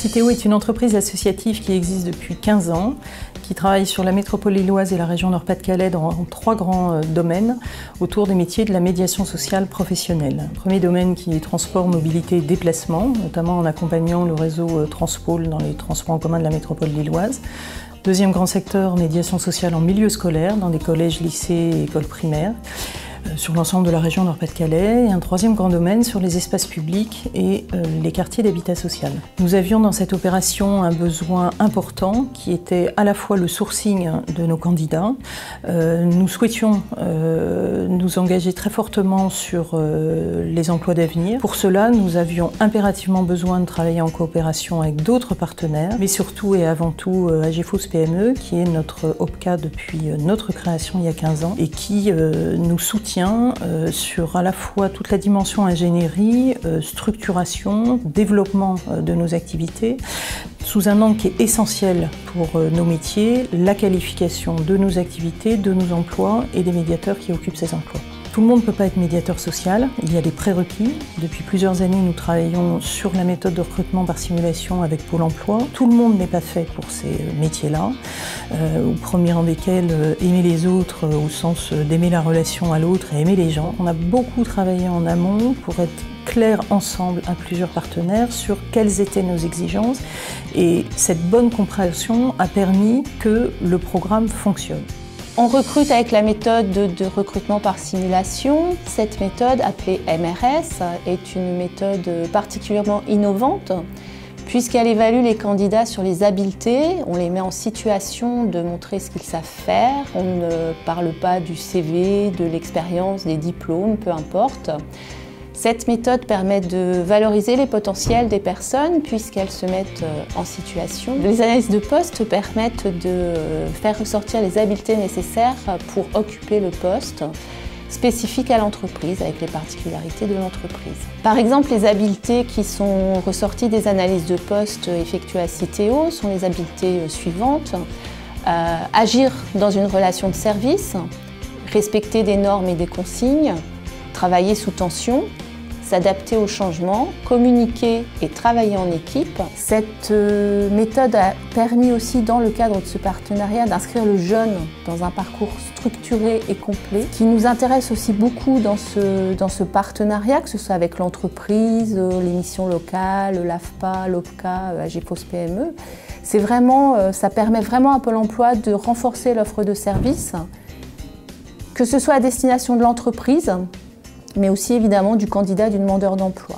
Citeo est une entreprise associative qui existe depuis 15 ans, qui travaille sur la métropole lilloise et la région Nord-Pas-de-Calais dans 3 grands domaines autour des métiers de la médiation sociale professionnelle. Premier domaine qui est transport, mobilité et déplacement, notamment en accompagnant le réseau Transpôle dans les transports en commun de la métropole lilloise. Deuxième grand secteur, médiation sociale en milieu scolaire, dans des collèges, lycées et écoles primaires, sur l'ensemble de la région Nord-Pas-de-Calais, et un troisième grand domaine sur les espaces publics et les quartiers d'habitat social. Nous avions dans cette opération un besoin important qui était à la fois le sourcing de nos candidats. Nous souhaitions nous engager très fortement sur les emplois d'avenir. Pour cela, nous avions impérativement besoin de travailler en coopération avec d'autres partenaires, mais surtout et avant tout AGFOS PME, qui est notre OPCA depuis notre création il y a 15 ans et qui nous soutient sur à la fois toute la dimension ingénierie, structuration, développement de nos activités, sous un angle qui est essentiel pour nos métiers, la qualification de nos activités, de nos emplois et des médiateurs qui occupent ces emplois. Tout le monde ne peut pas être médiateur social, il y a des prérequis. Depuis plusieurs années, nous travaillons sur la méthode de recrutement par simulation avec Pôle emploi. Tout le monde n'est pas fait pour ces métiers-là, au premier rang desquels aimer les autres au sens d'aimer la relation à l'autre et aimer les gens. On a beaucoup travaillé en amont pour être clairs ensemble à plusieurs partenaires sur quelles étaient nos exigences et cette bonne compréhension a permis que le programme fonctionne. On recrute avec la méthode de recrutement par simulation. Cette méthode, appelée MRS, est une méthode particulièrement innovante puisqu'elle évalue les candidats sur les habiletés. On les met en situation de montrer ce qu'ils savent faire. On ne parle pas du CV, de l'expérience, des diplômes, peu importe. Cette méthode permet de valoriser les potentiels des personnes puisqu'elles se mettent en situation. Les analyses de poste permettent de faire ressortir les habiletés nécessaires pour occuper le poste spécifique à l'entreprise avec les particularités de l'entreprise. Par exemple, les habiletés qui sont ressorties des analyses de poste effectuées à Citeo sont les habiletés suivantes. Agir dans une relation de service, respecter des normes et des consignes, travailler sous tension, s'adapter au changement, communiquer et travailler en équipe. Cette méthode a permis aussi, dans le cadre de ce partenariat, d'inscrire le jeune dans un parcours structuré et complet. Ce qui nous intéresse aussi beaucoup dans ce partenariat, que ce soit avec l'entreprise, les missions locales, l'AFPA, l'OPCA, AGFOS PME, c'est vraiment, ça permet vraiment à Pôle emploi de renforcer l'offre de services, que ce soit à destination de l'entreprise, mais aussi évidemment du candidat, du demandeur d'emploi.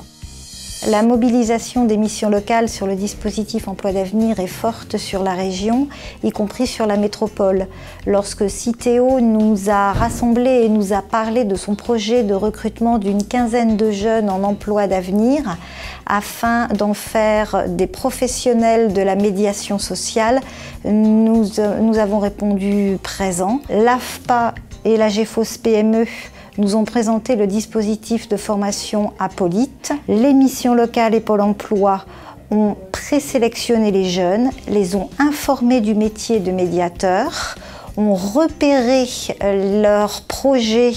La mobilisation des missions locales sur le dispositif Emploi d'avenir est forte sur la région, y compris sur la métropole. Lorsque Citeo nous a rassemblés et nous a parlé de son projet de recrutement d'une quinzaine de jeunes en emploi d'avenir, afin d'en faire des professionnels de la médiation sociale, nous avons répondu présent. L'AFPA et l'AGFOS PME nous ont présenté le dispositif de formation Apolite. Les missions locales et Pôle emploi ont présélectionné les jeunes, les ont informés du métier de médiateur, ont repéré leurs projets,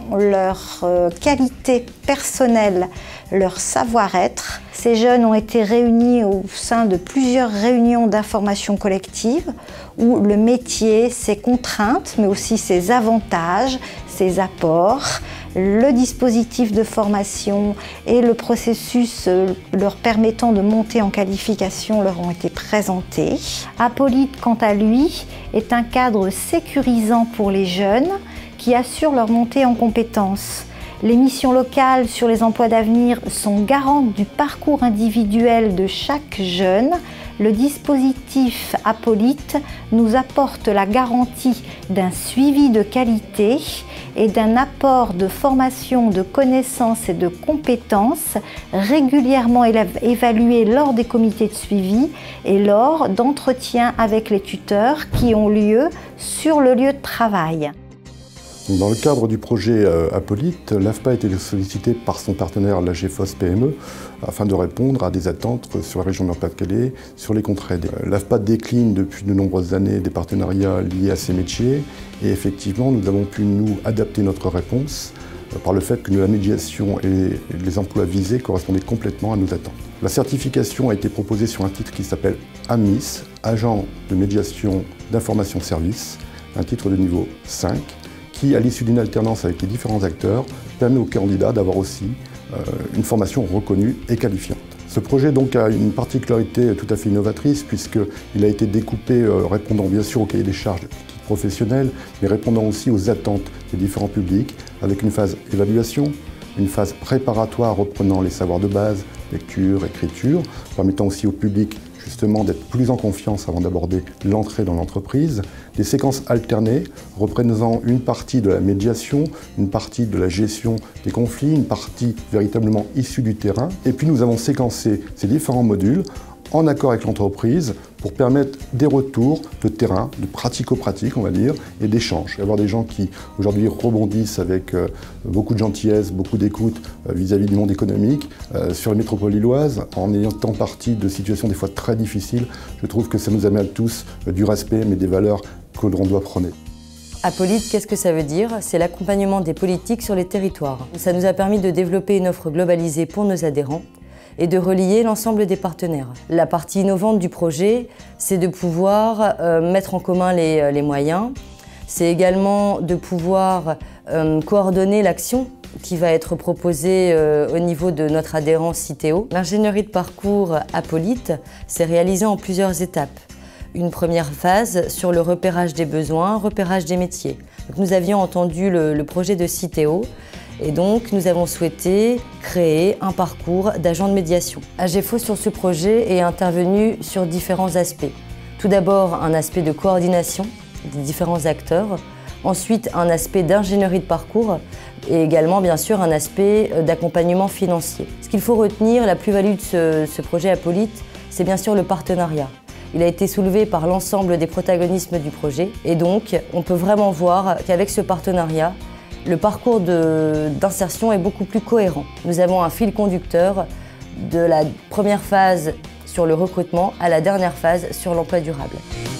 leurs qualités personnelles, leur savoir-être. Ces jeunes ont été réunis au sein de plusieurs réunions d'information collective où le métier, ses contraintes, mais aussi ses avantages, ses apports, le dispositif de formation et le processus leur permettant de monter en qualification leur ont été présentés. Apolite, quant à lui, est un cadre sécurisant pour les jeunes qui assure leur montée en compétences. Les missions locales sur les emplois d'avenir sont garantes du parcours individuel de chaque jeune. Le dispositif Apolite nous apporte la garantie d'un suivi de qualité et d'un apport de formation, de connaissances et de compétences régulièrement évalués lors des comités de suivi et lors d'entretiens avec les tuteurs qui ont lieu sur le lieu de travail. Dans le cadre du projet Apolite, l'AFPA a été sollicité par son partenaire l'AGFOS PME afin de répondre à des attentes sur la région Nord-Pas-de-Calais sur les contrats aidés. L'AFPA décline depuis de nombreuses années des partenariats liés à ces métiers et effectivement nous avons pu nous adapter notre réponse par le fait que la médiation et les emplois visés correspondaient complètement à nos attentes. La certification a été proposée sur un titre qui s'appelle AMIS, Agent de médiation d'information service, un titre de niveau 5, qui, à l'issue d'une alternance avec les différents acteurs, permet aux candidats d'avoir aussi une formation reconnue et qualifiante. Ce projet donc a une particularité tout à fait innovatrice puisqu'il a été découpé répondant bien sûr au cahier des charges professionnelles, mais répondant aussi aux attentes des différents publics, avec une phase évaluation, une phase préparatoire reprenant les savoirs de base, lecture, écriture, permettant aussi au public justement d'être plus en confiance avant d'aborder l'entrée dans l'entreprise, des séquences alternées représentant une partie de la médiation, une partie de la gestion des conflits, une partie véritablement issue du terrain. Et puis nous avons séquencé ces différents modules en accord avec l'entreprise pour permettre des retours de terrain, de pratico-pratique on va dire, et d'échanges. Avoir des gens qui aujourd'hui rebondissent avec beaucoup de gentillesse, beaucoup d'écoute vis-à-vis du monde économique sur la métropole lilloise, en ayant tant partie de situations des fois très difficiles, je trouve que ça nous amène tous du respect mais des valeurs que l'on doit prôner. Apolite, qu'est-ce que ça veut dire? C'est l'accompagnement des politiques sur les territoires. Ça nous a permis de développer une offre globalisée pour nos adhérents et de relier l'ensemble des partenaires. La partie innovante du projet, c'est de pouvoir mettre en commun les moyens. C'est également de pouvoir coordonner l'action qui va être proposée au niveau de notre adhérent Citeo. L'ingénierie de parcours Apolite s'est réalisée en plusieurs étapes. Une première phase sur le repérage des besoins, repérage des métiers. Donc, nous avions entendu le projet de Citeo. Et donc, nous avons souhaité créer un parcours d'agent de médiation. AGFO, sur ce projet, est intervenu sur différents aspects. Tout d'abord, un aspect de coordination des différents acteurs. Ensuite, un aspect d'ingénierie de parcours et également, bien sûr, un aspect d'accompagnement financier. Ce qu'il faut retenir, la plus-value de ce projet Apolite, c'est bien sûr le partenariat. Il a été soulevé par l'ensemble des protagonismes du projet. Et donc, on peut vraiment voir qu'avec ce partenariat, le parcours d'insertion est beaucoup plus cohérent. Nous avons un fil conducteur de la première phase sur le recrutement à la dernière phase sur l'emploi durable.